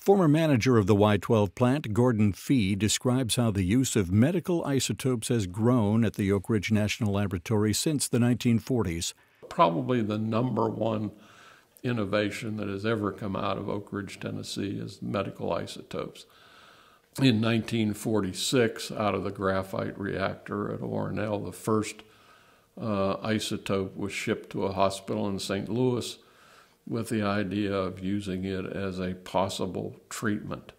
Former manager of the Y-12 plant, Gordon Fee, describes how the use of medical isotopes has grown at the Oak Ridge National Laboratory since the 1940s. Probably the number one innovation that has ever come out of Oak Ridge, Tennessee is medical isotopes. In 1946, out of the graphite reactor at Ornell, the first isotope was shipped to a hospital in St. Louis with the idea of using it as a possible treatment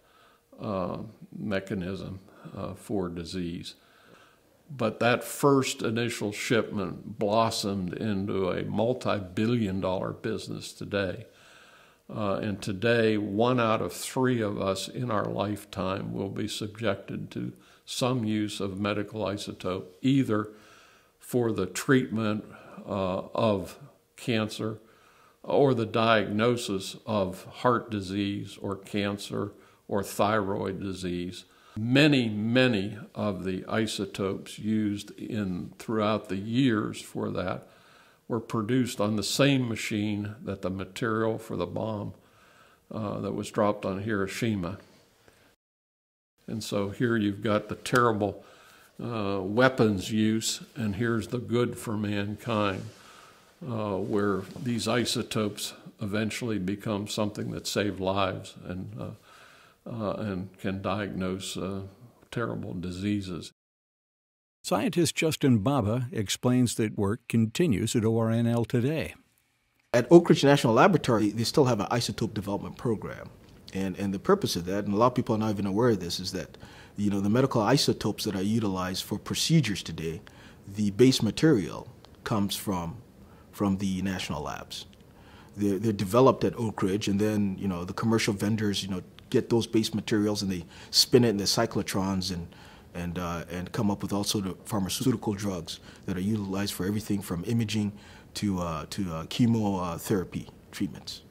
mechanism for disease. But that first initial shipment blossomed into a multi-billion-dollar business today. And today, 1 out of 3 of us in our lifetime will be subjected to some use of medical isotope, either for the treatment of cancer or the diagnosis of heart disease or cancer or thyroid disease. Many of the isotopes used throughout the years for that were produced on the same machine that the material for the bomb that was dropped on Hiroshima. And so here you've got the terrible weapons use, and here's the good for mankind, where these isotopes eventually become something that save lives and can diagnose terrible diseases. Scientist Justin Baba explains that work continues at ORNL today. At Oak Ridge National Laboratory, they still have an isotope development program. And the purpose of that, and a lot of people are not even aware of this, is that the medical isotopes that are utilized for procedures today, the base material comes from the national labs. They're developed at Oak Ridge, and then the commercial vendors get those base materials and they spin it in the cyclotrons and come up with all sort of pharmaceutical drugs that are utilized for everything from imaging to chemotherapy treatments.